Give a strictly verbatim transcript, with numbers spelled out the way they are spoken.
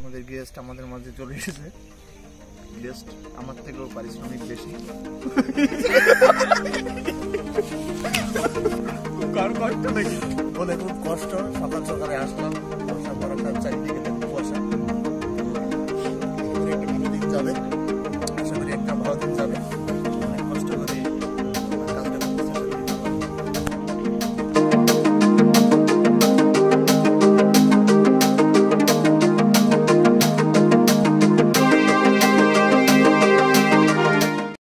আমাদের গেস্ট আমাদের মাঝে চলে এসেছে। গেস্ট আমার থেকেও পারিশ্রমিক বেশি। কার কষ্ট নাকি? বলে খুব কষ্ট, সকাল সকালে আসলাম, বর্ষা বড় চারিদিকে